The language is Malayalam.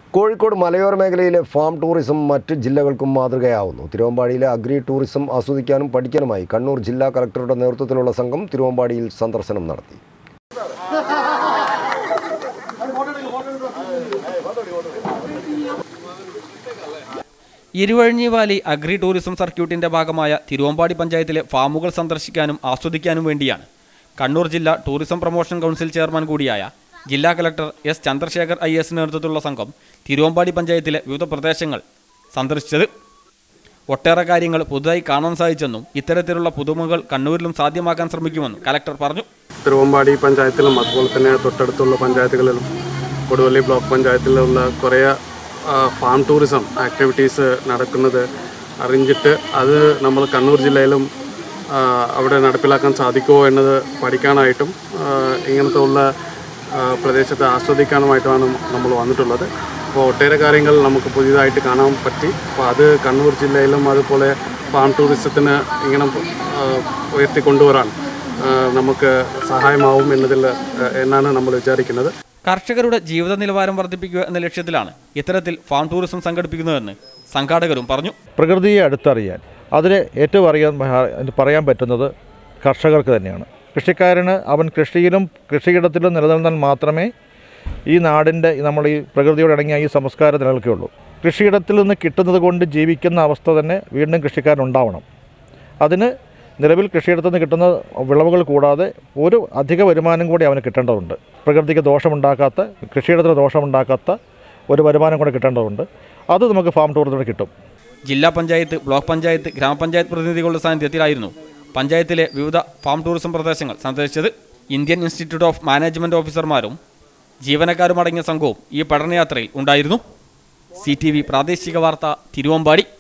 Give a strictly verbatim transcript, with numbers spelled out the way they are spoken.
കോഴിക്കോട് മലയോര മേഖലയിലെ ഫാം ടൂറിസം മറ്റ് ജില്ലകൾക്കും മാതൃകയാവുന്നു. തിരുവമ്പാടിയിലെ അഗ്രി ടൂറിസം ആസ്വദിക്കാനും പഠിക്കാനുമായി കണ്ണൂർ ജില്ലാ കളക്ടറുടെ നേതൃത്വത്തിലുള്ള സംഘം തിരുവമ്പാടിയിൽ സന്ദർശനം നടത്തി. ഇരുവഴിഞ്ഞി വാലി അഗ്രി ടൂറിസം സർക്യൂട്ടിന്റെ ഭാഗമായ തിരുവമ്പാടി പഞ്ചായത്തിലെ ഫാമുകൾ സന്ദർശിക്കാനും ആസ്വദിക്കാനും വേണ്ടിയാണ് കണ്ണൂർ ജില്ലാ ടൂറിസം പ്രൊമോഷൻ കൗൺസിൽ ചെയർമാൻ കൂടിയായ ജില്ലാ collector S Chandrasekhar I S നേതൃത്വത്തിലുള്ള സംഘം തിരുവമ്പാടി പഞ്ചായത്തിലെ വിവിധ പ്രദേശങ്ങൾ സന്ദർശിച്ചത്. ഒട്ടേറെ കാര്യങ്ങൾ പുതുതായി കാണാൻ സാധിച്ചെന്നും ഇത്തരത്തിലുള്ള പുതുമകൾ കണ്ണൂരിലും സാധ്യമാക്കാൻ ശ്രമിക്കുമെന്നും കളക്ടർ പറഞ്ഞു. തിരുവമ്പാടി പഞ്ചായത്തിലും അതുപോലെ തന്നെ തൊട്ടടുത്തുള്ള പഞ്ചായത്തുകളിലും കൊടുവള്ളി ബ്ലോക്ക് പഞ്ചായത്തിലുള്ള കുറേ ഫാം ടൂറിസം ആക്ടിവിറ്റീസ് നടക്കുന്നത് അറിഞ്ഞിട്ട് അത് നമ്മൾ കണ്ണൂർ ജില്ലയിലും അവിടെ നടപ്പിലാക്കാൻ സാധിക്കുമോ എന്നത് പഠിക്കാനായിട്ടും ഇങ്ങനത്തെ ഉള്ള പ്രദേശത്തെ ആസ്വദിക്കാനുമായിട്ടാണ് നമ്മൾ വന്നിട്ടുള്ളത്. അപ്പോൾ ഒട്ടേറെ കാര്യങ്ങൾ നമുക്ക് പുതിയതായിട്ട് കാണാൻ പറ്റി. അപ്പോൾ അത് കണ്ണൂർ ജില്ലയിലും അതുപോലെ ഫാം ടൂറിസത്തിന് ഇങ്ങനെ ഉയർത്തിക്കൊണ്ടുവരാൻ നമുക്ക് സഹായമാവും എന്നതിൽ എന്നാണ് നമ്മൾ വിചാരിക്കുന്നത്. കർഷകരുടെ ജീവിത നിലവാരം വർദ്ധിപ്പിക്കുക എന്ന ലക്ഷ്യത്തിലാണ് ഇത്തരത്തിൽ ഫാം ടൂറിസം സംഘടിപ്പിക്കുന്നതെന്ന് സംഘാടകരും പറഞ്ഞു. പ്രകൃതിയെ അടുത്തറിയാൻ അതിന് ഏറ്റവും അറിയാൻ പറയാൻ പറ്റുന്നത് കർഷകർക്ക് തന്നെയാണ്. കൃഷിക്കാരന് അവൻ കൃഷിയിലും കൃഷിയിടത്തിലും നിലനിർത്താൻ മാത്രമേ ഈ നാടിൻ്റെ നമ്മൾ ഈ പ്രകൃതിയോട് ഇണങ്ങിയ ഈ സംസ്കാരം നിലനിൽക്കുകയുള്ളൂ. കൃഷിയിടത്തിൽ നിന്ന് കിട്ടുന്നത് കൊണ്ട് ജീവിക്കുന്ന അവസ്ഥ തന്നെ വീണ്ടും കൃഷിക്കാരനുണ്ടാവണം. അതിന് നിലവിൽ കൃഷിയിടത്തു നിന്ന് കിട്ടുന്ന വിളവുകൾ കൂടാതെ ഒരു അധിക വരുമാനം കൂടി അവന് കിട്ടേണ്ടതുണ്ട്. പ്രകൃതിക്ക് ദോഷമുണ്ടാക്കാത്ത, കൃഷിയിടത്തിന് ദോഷമുണ്ടാക്കാത്ത ഒരു വരുമാനം കൂടെ കിട്ടേണ്ടതുണ്ട്. അത് നമുക്ക് ഫാം ടൂറിസത്തിൽ കിട്ടും. ജില്ലാ പഞ്ചായത്ത്, ബ്ലോക്ക് പഞ്ചായത്ത്, ഗ്രാമപഞ്ചായത്ത് പ്രതിനിധികളുടെ സാന്നിധ്യത്തിലായിരുന്നു പഞ്ചായത്തിലെ വിവിധ ഫാം ടൂറിസം പ്രദേശങ്ങൾ സന്ദർശിച്ചത്. ഇന്ത്യൻ ഇൻസ്റ്റിറ്റ്യൂട്ട് ഓഫ് മാനേജ്മെൻറ്റ് ഓഫീസർമാരും ജീവനക്കാരും അടങ്ങിയ സംഘവും ഈ പഠനയാത്രയിൽ ഉണ്ടായിരുന്നു. സി ടി വി പ്രാദേശിക വാർത്ത, തിരുവമ്പാടി.